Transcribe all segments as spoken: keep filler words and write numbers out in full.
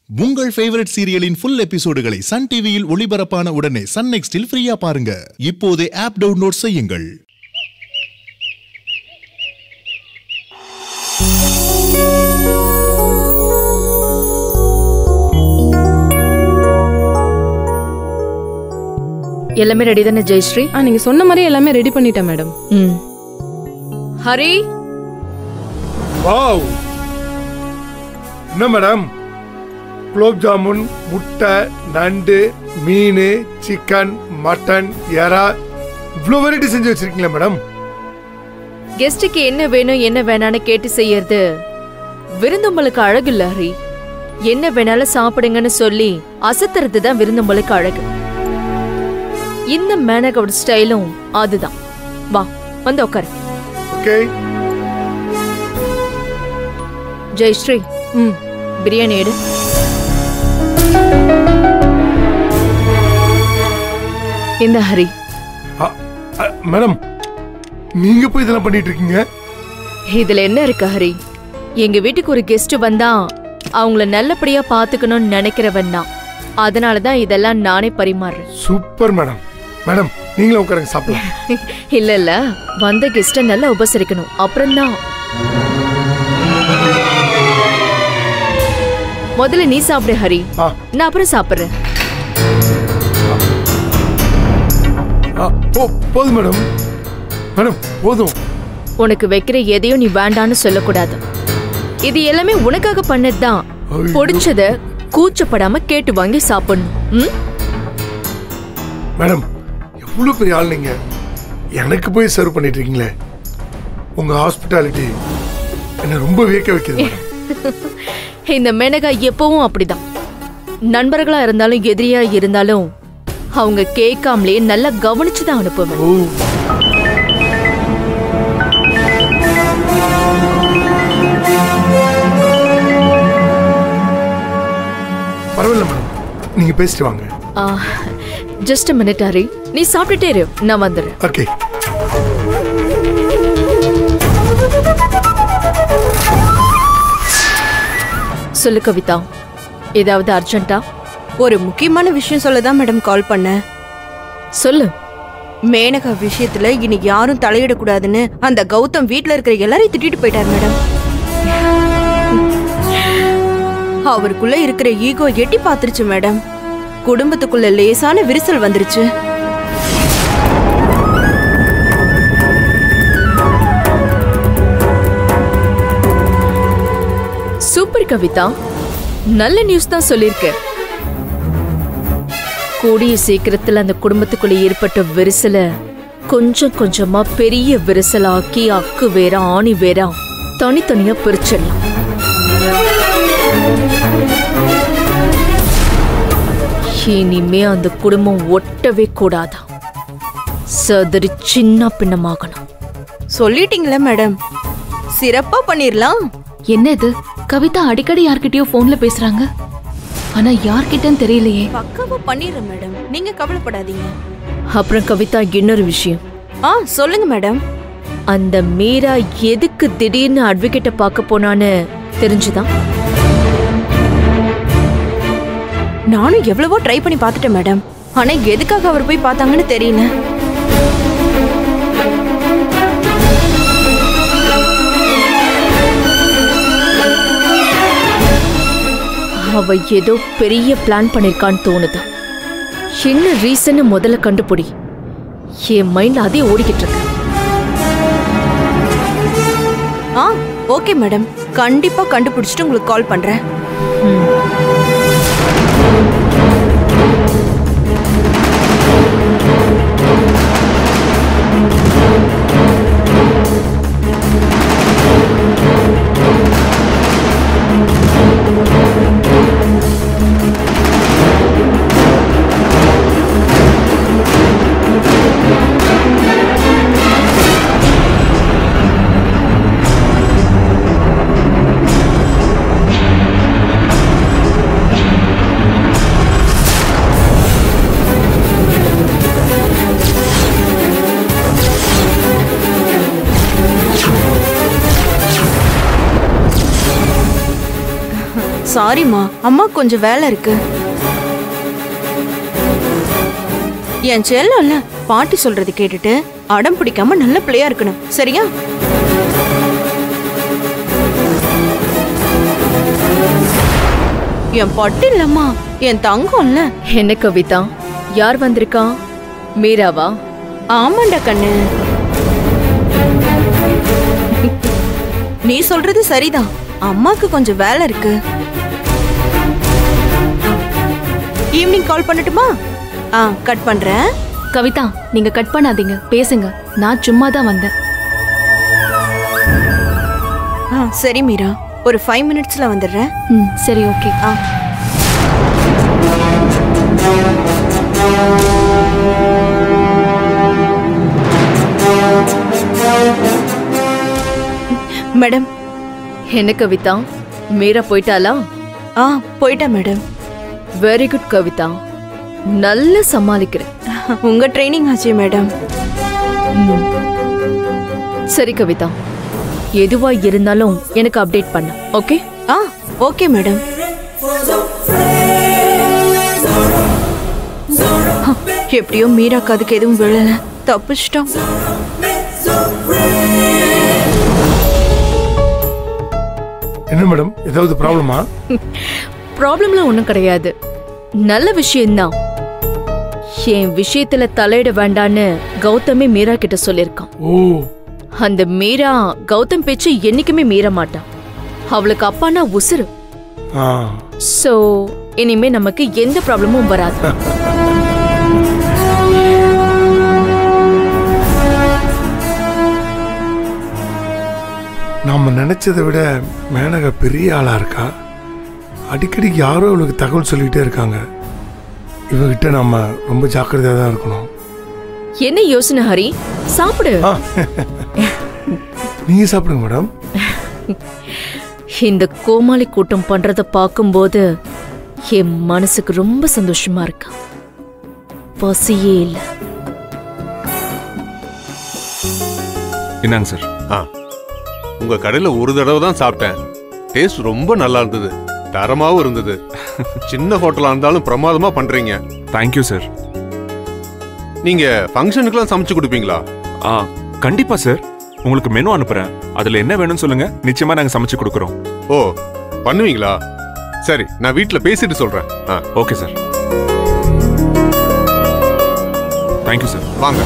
உங்கள் ஃபேவரட் சீரியலின் ஃபுல் எபிசோடுகளை சன் டிவியில் ஒளிபரப்பான உடனே சன் நெக்ஸ்டில் ஃப்ரீயா பாருங்க. இப்போதே ஆப் டவுன்லோட் செய்யுங்கள். எல்லாமே ரெடி தானே ஜெயஸ்ரீ? ஆ நீங்க சொன்ன மாதிரி எல்லாமே ரெடி பண்ணிட்டேன் மேடம். ம். ஹரி. வாவ். என்ன மேடம்? குலோப் ஜாமுன், முட்டை, நண்டு, மீன், சிக்கன், மட்டன், எறா இவ்வளோ வெரைட்டி செஞ்சு வச்சிருக்கீங்களா மேடம்? கெஸ்ட்டுக்கு என்ன வேணும் என்ன வேணான்னு கேட்டு செய்யறது விருந்தோம்பலுக்கு அழகு இல்ல ஹரி. என்ன வேணாலும் சாப்பிடுங்கன்னு சொல்லி அசத்துறது தான் விருந்தோம்பலுக்கு அழகு. இந்த மேனகோட ஸ்டைலும் அதுதான். வா வந்து உட்காரு. ஓகே. ஜெயஸ்ரீ, ம் பிரியாணி எடு. இந்த ஹரி. மேடம் நீங்க போய் இதெல்லாம் பண்ணிட்டு இருக்கீங்க? இதுல என்ன இருக்கு ஹரி? எங்க வீட்டுக்கு ஒரு கெஸ்ட் வந்தா அவங்கள நல்லபடியா பாத்துக்கணும்னு நினைக்கிறவன் தான். அதனாலதான் இதெல்லாம் நானே பரிமாறுறேன். Super madam. மேடம் நீங்களும் உட்காருங்க, சாப்பிடலாம். இல்ல இல்ல, வந்த கெஸ்ட நல்லா உபசரிக்கணும். அப்புறம் தான். முதல்ல நீ சாப்பிடு ஹரி, நான் அப்புறம் சாப்பிடுறேன். போதும் மேடம். மேடம் போதும். உனக்கு வைக்கிற எதையும் நீ வேண்டான்னு சொல்லக்கூடாது. இது எல்லாமே உனக்காக பண்ணதுதான். பொடிச்சத கூச்சப்படாம கேட்டு வாங்கி சாப்பிடணும். மேடம் எவ்வளவு பெரிய ஆள் நீங்க, எனக்கு போய் சர்வ் பண்ணிட்டு இருக்கீங்களே. உங்க ஹாஸ்பிட்டாலிட்டி என்ன ரொம்ப வியக்க வைக்குது. இந்த மேனகா எப்பவும் அப்படிதான். நண்பர்களா இருந்தாலும் எதிரியா இருந்தாலும் அவங்க கேட்காமலே நல்லா கவனிச்சுதான் அனுப்புவேன். பரவாயில்ல மேடம், நீங்க பேசிட்டு வாங்க. ஜஸ்ட் a minute ஹரி, நீ சாப்பிட்டுட்டே இரு, நான் வந்துடுறேன். ஓகே. சொல்லு கவிதா, ஏதாவது அர்ஜென்ட்டா? ஒரு முக்கியமான விஷயம் சொல்லதான் மேடம் கால் பண்ண. சொல்லு. மேனகா விஷயத்துல இனி யாரும் தலையிடக்கூடாதுன்னு அந்த கௌதம் வீட்டுல இருக்கிற எல்லாரையும் திட்டிட்டு போயிட்டார் மேடம். அவருக்குள்ள இருக்கிற ஈகோ எட்டி பாத்துருச்சு மேடம். குடும்பத்துக்குள்ள லேசான விரிசல் வந்துருச்சு. சூப்பர் கவிதா, நல்ல நியூஸ் தான் சொல்லிருக்க. கூடிய சீக்கிரத்துல அந்த குடும்பத்துக்குள்ள ஏற்பட்ட விரிசல கொஞ்சம் கொஞ்சமா பெரிய விரிசலாக்கி அக்கு வேற ஆணி வேற தனித்தனியா பிரிச்சிடலாம். இனிமே அந்த குடும்பம் ஒட்டவே கூடாதா, சதுரி சின்ன பின்னமாகணும். சொல்லிட்டீங்களா மேடம், சிறப்பா பண்ணிரலாம். என்ன இது, கவிதா அடிக்கடி யார்கிட்டயோ போன்ல பேசுறாங்க, ஆனா யார்கிட்டன்னு தெரியலையே. பக்காவா பண்ணிடுறேன் மேடம், நீங்க கவலைப்படாதீங்க. அப்புறம் கவிதா, இன்னொரு விஷயம். ஆ சொல்லுங்க மேடம். அந்த மீரா எதுக்கு திடீர்னு அட்வொகேட்ட பார்க்க போனான்னு தெரிஞ்சுதான்? நானும் எவ்வளவோ ட்ரை பண்ணி பார்த்துட்டேன் மேடம், ஆனா எதுக்காக அவர் போய் பார்த்தாங்கன்னு தெரியல. அவ ஏதோ பெரிய பிளான் பண்ணிருக்கான்னு தோணுது. என்ன ரீசன் முதல்ல கண்டுபிடி. என் மைண்ட்ல அதே ஓடிக்கிட்டு இருக்கு. ஆ ஓகே மேடம், கண்டிப்பா கண்டுபிடிச்சிட்டு உங்களுக்கு கால் பண்றேன். சாரிம்மா, அம்மா கொஞ்சம் வேலை இருக்கு. என் செல்லம்ல பாட்டி சொல்றது கேட்டுட்டு அடம் பிடிக்காம நல்ல பிள்ளையா இருக்கணும், சரியா? என் பட்டு இல்லம்மா, என் தங்கம்ல. என்ன கவிதா, யார் வந்திருக்கா? மீராவா? ஆமாண்டா கண்ணு, நீ சொல்றது சரிதான். அம்மாக்கு கொஞ்சம் வேலை இருக்கு. ஈவினிங் கால் பண்ணட்டுமா? ஆ, கட் பண்றேன். கவிதா, நீங்க கட் பண்ணாதீங்க, பேசுங்க. நான் சும்மா தான் வந்தேன். ஆ, சரி மீரா, ஒரு ஃபைவ் மினிட்ஸ்ல வந்துடுறேன். ம், சரி, ஓகே. ஆ, மேடம். என்ன கவிதா, மீரா போயிட்டாளா? ஆ, போயிட்டா மேடம். வெரி குட் கவிதா, நல்லா சமாளிக்கிறேன். உங்க ட்ரைனிங் ஆச்சு மேடம். சரி கவிதா, எதுவா இருந்தாலும் எனக்கு அப்டேட் பண்ண, ஓகே? ஆ, ஓகே மேடம். எப்படியோ மீராக்கு அதுக்கு எதுவும் விழல, தப்பிச்சிட்டோம். என்ன மேடம், ஏதாவது ப்ராப்ளமா? ப்ராப்ளம்லாம் ஒன்றும் கிடையாது, நல்ல விஷயம்தான். என் விஷயத்துல தலையிட வேண்டான்னு கௌதமே மீரா கிட்ட சொல்லியிருக்கான். ஓ, அந்த மீரா கௌதம் பேச்சு என்னைக்குமே மீற மாட்டான். அவளுக்கு அப்பானா உசுறு. ஆ, சோ இனிமே நமக்கு எந்த ப்ராப்ளமும் வராது. நாம நினைச்சதை விட மேனகா பெரிய ஆளா இருக்கா. அடிக்கடி யாரோ அவளுக்கு தகவல் சொல்லிக்கிட்டே இருக்காங்க. இவகிட்ட நம்ம ரொம்ப ஜாக்கிரதையா தான் இருக்கணும். என்ன யோசனை ஹரி? சாப்பிடு. ஆ, நீங்க சாப்பிடுங்க மேடம். இந்த கோமாளி கூட்டம் பண்றத பார்க்கும்போது என் மனசுக்கு ரொம்ப சந்தோஷமா இருக்கா. பசியே இல்ல. என்னங்க சார்? ஆ, உங்க கடையில ஒரு தடவை தான் சாப்பிட்டேன். டேஸ்ட் ரொம்ப நல்லா இருந்தது, தரமாவும் இருந்தது. சின்ன ஹோட்டலா இருந்தாலும் பிரமாதமா பண்றீங்க. Thank you sir. நீங்க ஃபங்க்ஷனுக்குலாம் சமைச்சு கொடுப்பீங்களா? ஆ, கண்டிப்பா சார். உங்களுக்கு மெனு அனுப்புறேன், அதுல என்ன வேணும்னு சொல்லுங்க, நிச்சயமா நாங்க சமைச்சு கொடுக்குறோம். ஓ, பண்ணுவீங்களா? சரி, நான் வீட்டுல பேசிட்டு சொல்றேன். ஆ, ஓகே சார். Thank you sir. வாங்க.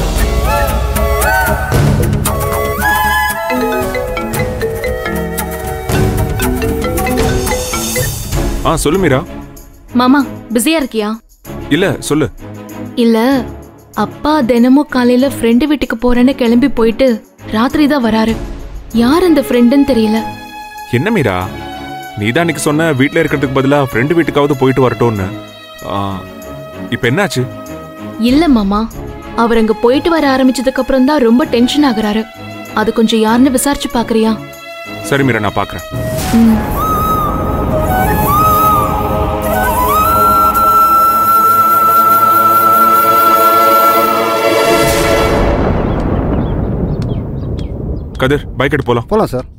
ஆ, சொல்லு மீரா. மாமா, பிஸியா இருக்கியா? இல்ல, சொல்லு. இல்ல, அப்பா தினமும் காலையில ஃப்ரெண்டு வீட்டுக்கு போறேன்னு கிளம்பி போயிட்டு ராத்திரி தான் வராரு. யார் அந்த ஃப்ரெண்டுன்னு தெரியல. என்ன மீரா, நீ தான் அன்னைக்கு சொன்ன வீட்ல இருக்கிறதுக்கு பதிலா ஃப்ரெண்டு வீட்டுக்காவது போயிட்டு வரட்டும்னு. இப்ப என்னாச்சு? இல்ல மாமா, அவர் அங்க போயிட்டு வர ஆரம்பிச்சதுக்கு அப்புறம் தான் ரொம்ப டென்ஷன் ஆகுறாரு. அது கொஞ்சம் யாருன்னு விசாரிச்சு பாக்குறியா? சரி மீரா, நான் பாக்குறேன். ம். கதிர், பைக் எடுத்து போலாம். போலாம் சார்.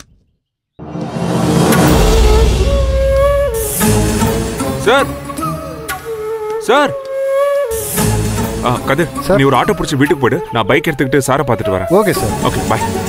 சார் சார் ஆ, கதிர், நீ ஒரு ஆட்டோ பிடிச்சி வீட்டுக்கு போயிடு. நான் பைக் எடுத்துக்கிட்டு சாரை பார்த்துட்டு வரேன். Okay sir. ஓகே, பாய்.